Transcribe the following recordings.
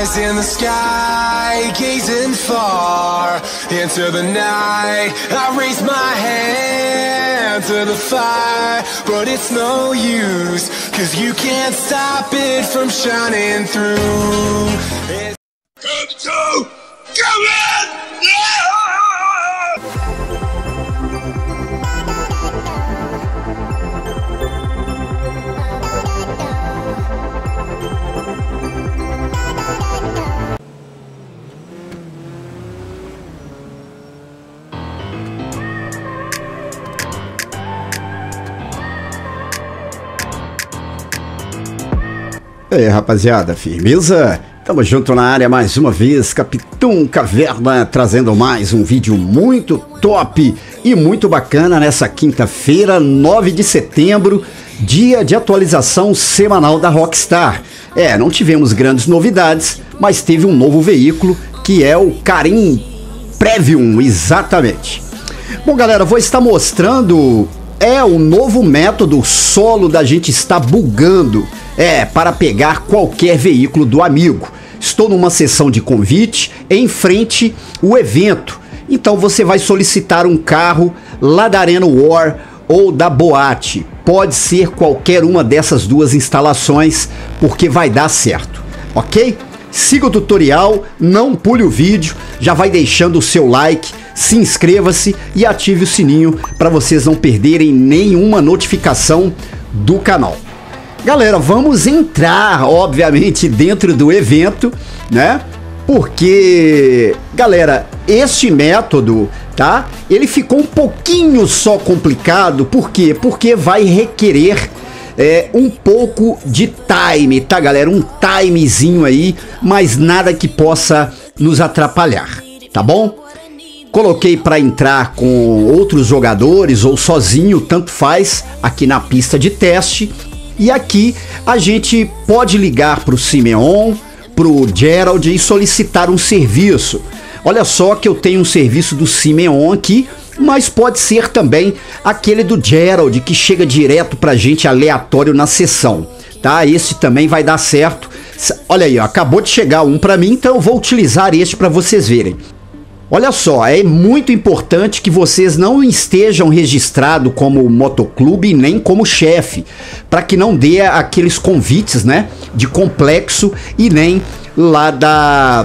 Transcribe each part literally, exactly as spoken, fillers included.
eyes in the sky, gazing far into the night. I raise my hand to the fire, but it's no use, cause you can't stop it from shining through. It's come to, come in! Yeah! E aí, rapaziada, firmeza? Tamo junto na área mais uma vez, Capitão Caverna, trazendo mais um vídeo muito top e muito bacana nessa quinta-feira, nove de setembro, dia de atualização semanal da Rockstar. É, não tivemos grandes novidades, mas teve um novo veículo, que é o Karim Premium, exatamente. Bom, galera, vou estar mostrando é o novo método solo da gente estar bugando, é, para pegar qualquer veículo do amigo. Estou numa sessão de convite em frente ao evento, então você vai solicitar um carro lá da Arena War ou da Boate. Pode ser qualquer uma dessas duas instalações, porque vai dar certo, ok? Siga o tutorial, não pule o vídeo, já vai deixando o seu like, se inscreva-se e ative o sininho para vocês não perderem nenhuma notificação do canal. Galera, vamos entrar, obviamente, dentro do evento, né? Porque, galera, este método, tá? Ele ficou um pouquinho só complicado, por quê? Porque vai requerer é, um pouco de time, tá, galera? Um timezinho aí, mas nada que possa nos atrapalhar, tá bom? Coloquei para entrar com outros jogadores ou sozinho, tanto faz, aqui na pista de teste. E aqui a gente pode ligar para o Simeon, para o Gerald e solicitar um serviço. Olha só que eu tenho um serviço do Simeon aqui, mas pode ser também aquele do Gerald, que chega direto para a gente aleatório na sessão, tá? Esse também vai dar certo. Olha aí, ó, acabou de chegar um para mim, então eu vou utilizar este para vocês verem. Olha só, é muito importante que vocês não estejam registrados como motoclube nem como chefe, para que não dê aqueles convites, né, de complexo e nem lá da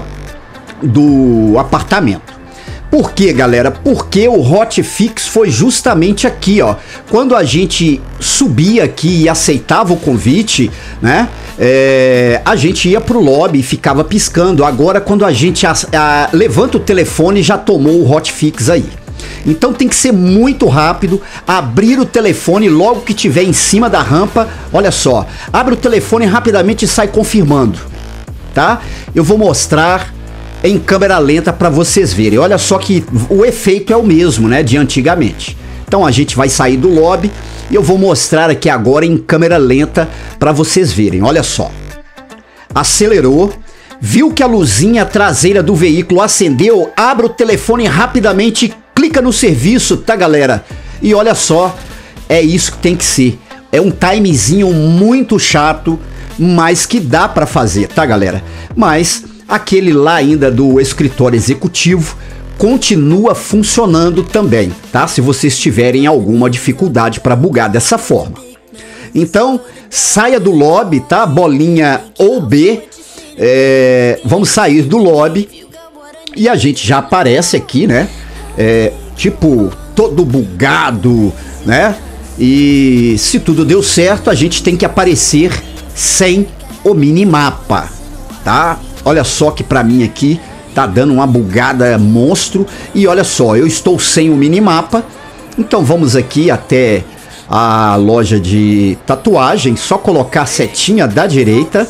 do apartamento. Por quê, galera? Porque o hotfix foi justamente aqui, ó. Quando a gente subia aqui e aceitava o convite, né? É, a gente ia pro lobby e ficava piscando. Agora, quando a gente a, a, levanta o telefone, já tomou o hotfix aí. Então tem que ser muito rápido, abrir o telefone logo que tiver em cima da rampa. Olha só, abre o telefone rapidamente e sai confirmando, tá? Eu vou mostrar em câmera lenta para vocês verem. Olha só que o efeito é o mesmo, né, de antigamente. Então a gente vai sair do lobby e eu vou mostrar aqui agora em câmera lenta para vocês verem. Olha só. Acelerou, viu que a luzinha traseira do veículo acendeu, abre o telefone rapidamente, clica no serviço, tá, galera? E olha só, é isso que tem que ser. É um timezinho muito chato, mas que dá para fazer, tá, galera? Mas aquele lá ainda do escritório executivo continua funcionando também, tá? Se vocês tiverem alguma dificuldade para bugar dessa forma. Então, saia do lobby, tá? Bolinha ou B. É, vamos sair do lobby e a gente já aparece aqui, né? É, tipo, todo bugado, né? E se tudo deu certo, a gente tem que aparecer sem o minimapa, tá? Olha só que pra mim aqui tá dando uma bugada monstro. E olha só, eu estou sem o minimapa. Então vamos aqui até a loja de tatuagem. Só colocar a setinha da direita,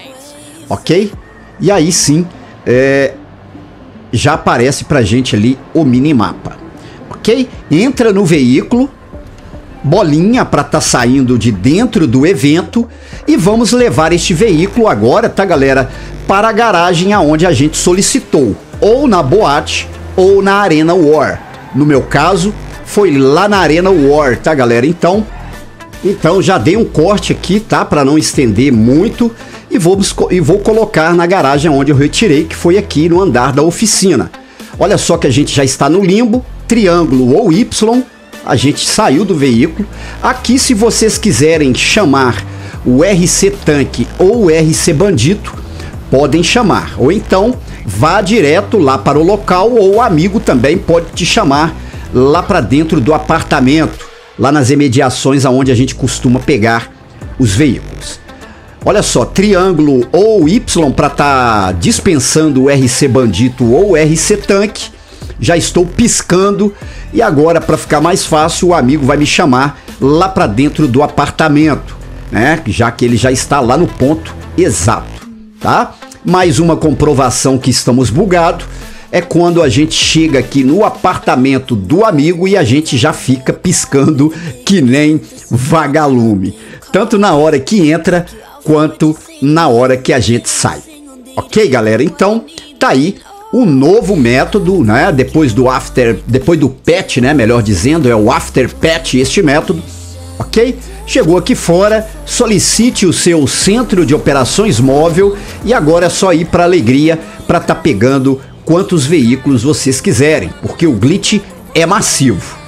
ok? E aí sim, é, já aparece pra gente ali o minimapa, ok? Entra no veículo, bolinha para tá saindo de dentro do evento. E vamos levar este veículo agora, tá, galera, para a garagem aonde a gente solicitou, ou na Boate ou na Arena War. No meu caso, foi lá na Arena War, tá, galera? Então, então já dei um corte aqui, tá, para não estender muito. e vou, e vou colocar na garagem onde eu retirei, que foi aqui no andar da oficina. Olha só que a gente já está no limbo, triângulo ou Y, a gente saiu do veículo. Aqui, se vocês quiserem chamar o R C Tanque ou o R C Bandito, podem chamar, ou então vá direto lá para o local, ou o amigo também pode te chamar lá para dentro do apartamento, lá nas imediações aonde a gente costuma pegar os veículos. Olha só, triângulo ou Y para estar dispensando o R C Bandito ou o R C Tanque. Já estou piscando e agora, para ficar mais fácil, o amigo vai me chamar lá para dentro do apartamento, né? Já que ele já está lá no ponto exato, tá? Mais uma comprovação que estamos bugados é quando a gente chega aqui no apartamento do amigo e a gente já fica piscando que nem vagalume, tanto na hora que entra quanto na hora que a gente sai. Ok, galera? Então, tá aí o novo método, né? Depois do after, depois do patch, né? Melhor dizendo, é o after patch este método, ok? Chegou aqui fora, solicite o seu centro de operações móvel e agora é só ir para Alegria para tá pegando quantos veículos vocês quiserem, porque o glitch é massivo.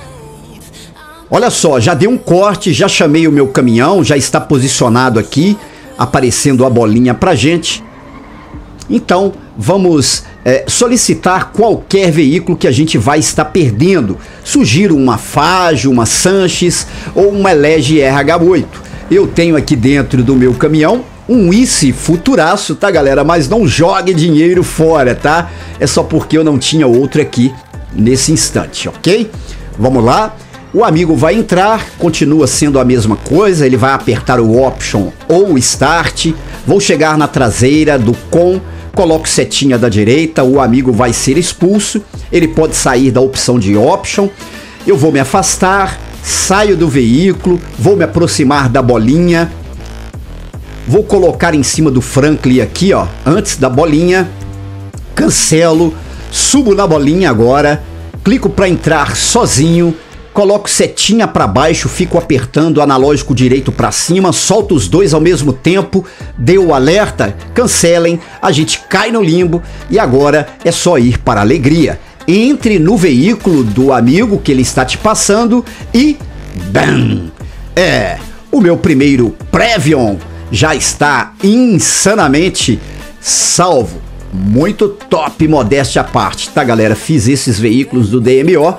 Olha só, já dei um corte, já chamei o meu caminhão, já está posicionado aqui, aparecendo a bolinha pra gente. Então, vamos é, solicitar qualquer veículo que a gente vai estar perdendo. Sugiro uma Fajo, uma Sanches ou uma Elege R H oito. Eu tenho aqui dentro do meu caminhão um Wiss Futuraço, tá, galera? Mas não jogue dinheiro fora, tá? É só porque eu não tinha outro aqui nesse instante, ok? Vamos lá. O amigo vai entrar, continua sendo a mesma coisa, ele vai apertar o Option ou Start. Vou chegar na traseira do com, coloco setinha da direita, o amigo vai ser expulso. Ele pode sair da opção de Option. Eu vou me afastar, saio do veículo, vou me aproximar da bolinha. Vou colocar em cima do Franklin aqui, ó, antes da bolinha. Cancelo, subo na bolinha agora, clico para entrar sozinho. Coloco setinha para baixo, fico apertando o analógico direito para cima, solto os dois ao mesmo tempo, deu o alerta, cancelem, a gente cai no limbo e agora é só ir para a Alegria. Entre no veículo do amigo que ele está te passando e bam! É, o meu primeiro Previon já está insanamente salvo. Muito top, modéstia à parte, tá, galera? Fiz esses veículos do D M O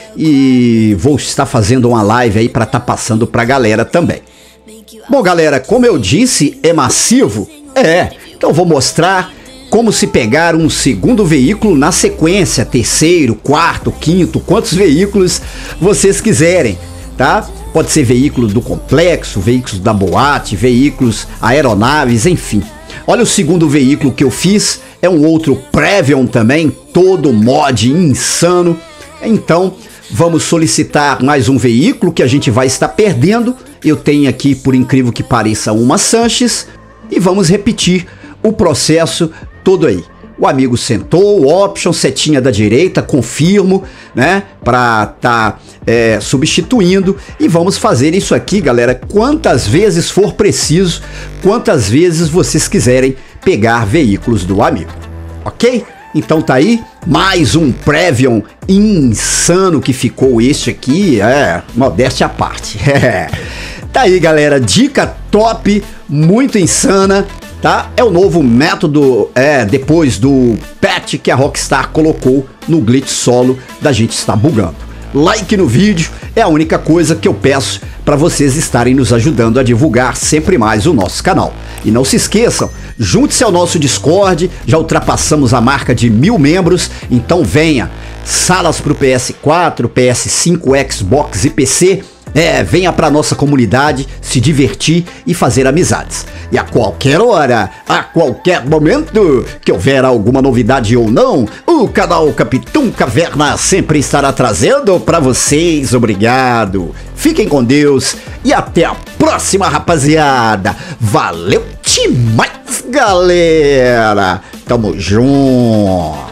e vou estar fazendo uma live aí para estar tá passando pra galera também. Bom, galera, como eu disse, é massivo? É, então vou mostrar como se pegar um segundo veículo na sequência, terceiro, quarto, quinto, quantos veículos vocês quiserem, tá? Pode ser veículo do complexo, veículos da boate, veículos, aeronaves, enfim. Olha o segundo veículo que eu fiz, é um outro Previon também, todo mod insano. Então, vamos solicitar mais um veículo que a gente vai estar perdendo. Eu tenho aqui, por incrível que pareça, uma Sanches. E vamos repetir o processo todo aí. O amigo sentou, Option, setinha da direita, confirmo, né? Para tá é, substituindo. E vamos fazer isso aqui, galera, quantas vezes for preciso, quantas vezes vocês quiserem pegar veículos do amigo. Ok? Então tá aí, mais um Previon insano que ficou este aqui, é, modéstia à parte. Tá aí, galera, dica top, muito insana, tá? É o novo método, é, depois do patch que a Rockstar colocou no glitch solo da gente estar bugando. Like no vídeo é a única coisa que eu peço para vocês estarem nos ajudando a divulgar sempre mais o nosso canal. E não se esqueçam, junte-se ao nosso Discord, já ultrapassamos a marca de mil membros, então venha, salas para o P S quatro, P S cinco, Xbox e P C, é, venha para nossa comunidade, se divertir e fazer amizades. E a qualquer hora, a qualquer momento, que houver alguma novidade ou não, o canal Capitão Caverna sempre estará trazendo para vocês. Obrigado, fiquem com Deus e até a próxima, rapaziada. Valeu demais, galera. Tamo junto.